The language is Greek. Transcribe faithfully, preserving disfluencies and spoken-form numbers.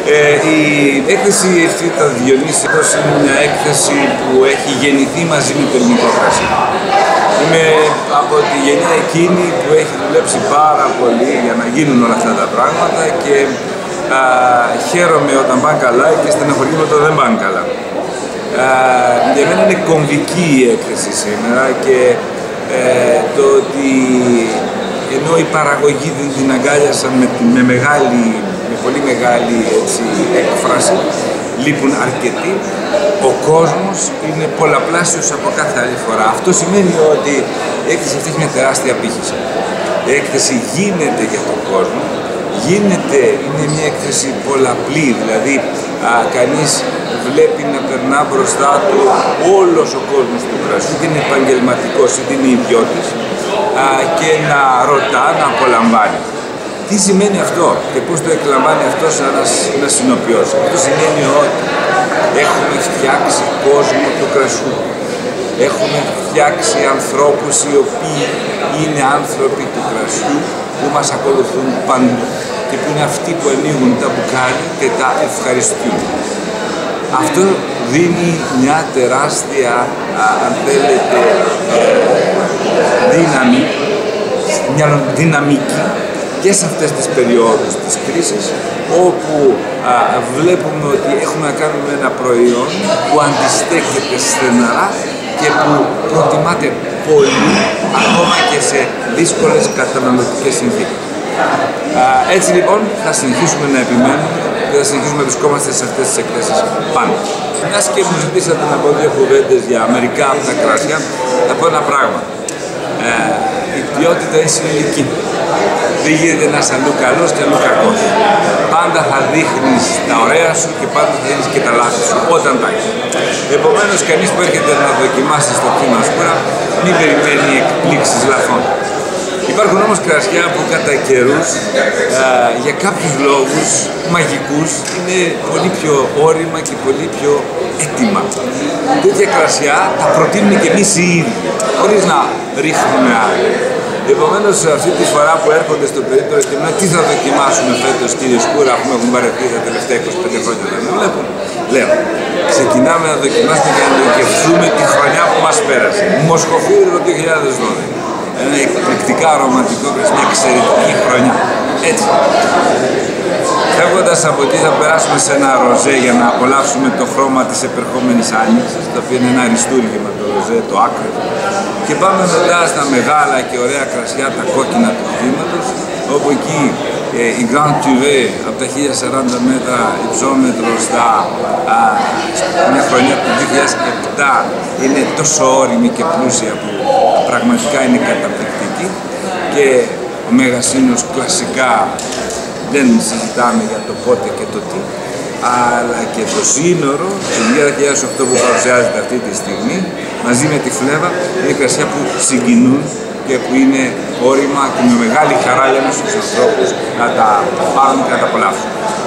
Ε, η έκθεση Ευθύτα Διονύσιος είναι μια έκθεση που έχει γεννηθεί μαζί με το ελληνικό κρασί. Είμαι από τη γενιά εκείνη που έχει δουλέψει πάρα πολύ για να γίνουν όλα αυτά τα πράγματα και α, χαίρομαι όταν πάνε καλά και στεναχωριέμαι όταν δεν πάνε καλά. Α, για μένα είναι κομβική η έκθεση σήμερα και ε, το ότι ενώ η παραγωγή δεν την αγκάλιασαν με, με, μεγάλη, με πολύ μεγάλη έτσι, έκφραση, λείπουν αρκετοί, ο κόσμος είναι πολλαπλάσιος από κάθε άλλη φορά. Αυτό σημαίνει ότι η έκθεση αυτή έχει μια τεράστια απήχηση. Η έκθεση γίνεται για τον κόσμο, γίνεται, είναι μια έκθεση πολλαπλή, δηλαδή α, κανείς βλέπει να περνά μπροστά του όλος ο κόσμος του κρασιού, είτε είναι επαγγελματικός είτε είναι ιδιώτης, α, και να ρωτά, να απολαμβάνει. Τι σημαίνει αυτό και πώς το εκλαμβάνει αυτός ένας, ένας συνοποιός? Αυτό σημαίνει ότι έχουμε φτιάξει κόσμο του κρασιού. Έχουμε φτιάξει ανθρώπους οι οποίοι είναι άνθρωποι του κρασιού που μας ακολουθούν παντού και που είναι αυτοί που ανοίγουν τα μπουκάλια και τα ευχαριστούν. Αυτό δίνει μια τεράστια, α, αν θέλετε, δύναμη, μια δυναμική και σε αυτές τις περιόδους της κρίσης, όπου α, βλέπουμε ότι έχουμε να κάνουμε ένα προϊόν που αντιστέκεται στεναρά και που προτιμάται πολύ ακόμα και σε δύσκολες καταναλωτικές συνθήκες. Α, έτσι λοιπόν θα συνεχίσουμε να επιμένουμε και θα συνεχίσουμε να βρισκόμαστε σε αυτές τις εκθέσεις πάνω. Μιας και μου ζητήσατε να πω δύο κουβέντες για μερικά από τα κράσια, θα πω ένα πράγμα. Ε, η ποιότητα είναι συνολική. Δεν γίνεται να είσαι αλλού καλός και αλλού κακός. Πάντα θα δείχνεις τα ωραία σου και πάντα θα δείχνεις και τα λάθη σου όταν τα έχεις. Επομένως, κανείς που έρχεται να δοκιμάσει στο κτήμα σκούρα, μην περιμένει εκπλήξεις λαθών. Υπάρχουν όμως κρασιά που κατά καιρούς, α, για κάποιους λόγους μαγικούς, είναι πολύ πιο όρημα και πολύ πιο έτοιμα. Τέτοια κρασιά τα προτείνουμε και εμείς οι ίδιοι, χωρίς να ρίχνουμε άλλο. Επομένως, αυτή τη φορά που έρχονται στο περίπτωρο και μιλάνε τι θα δοκιμάσουμε φέτος, κύριε Σκούρα, που έχουμε βαρεθεί τα τελευταία είκοσι πέντε χρόνια να με βλέπουν. Λέω, ξεκινάμε να δοκιμάσουμε και να δοκιμάσουμε τη χρονιά που μας πέρασε. Μοσχοφύρο το δύο χιλιάδες δώδεκα. Ένα εκπληκτικά ρομαντικό κρασί, μια εξαιρετική χρονιά. Έτσι. Φεύγοντας από εκεί θα περάσουμε σε ένα ροζέ για να απολαύσουμε το χρώμα της επερχόμενης άνοιξης, το οποίο είναι ένα αριστούργημα το ροζέ, το άκρο. Και πάμε μετά στα μεγάλα και ωραία κρασιά, τα κόκκινα του κτήματος, όπου εκεί ε, η Grand Cuvée από τα χίλια σαράντα μέτρα υψόμετρο στα α, μια χρονιά του δύο χιλιάδες επτά είναι τόσο όρημη και πλούσια που πραγματικά είναι καταπληκτική, και ο Μεγασίνος κλασικά δεν συζητάμε για το πότε και το τι, αλλά και το σύνορο του δύο χιλιάδες οκτώ που παρουσιάζεται αυτή τη στιγμή μαζί με τη Φλέβα είναι κρασιά που συγκινούν και που είναι όρημα και με μεγάλη χαρά λέμε στους ανθρώπους να τα πάρουν και να τα απολαύσουν.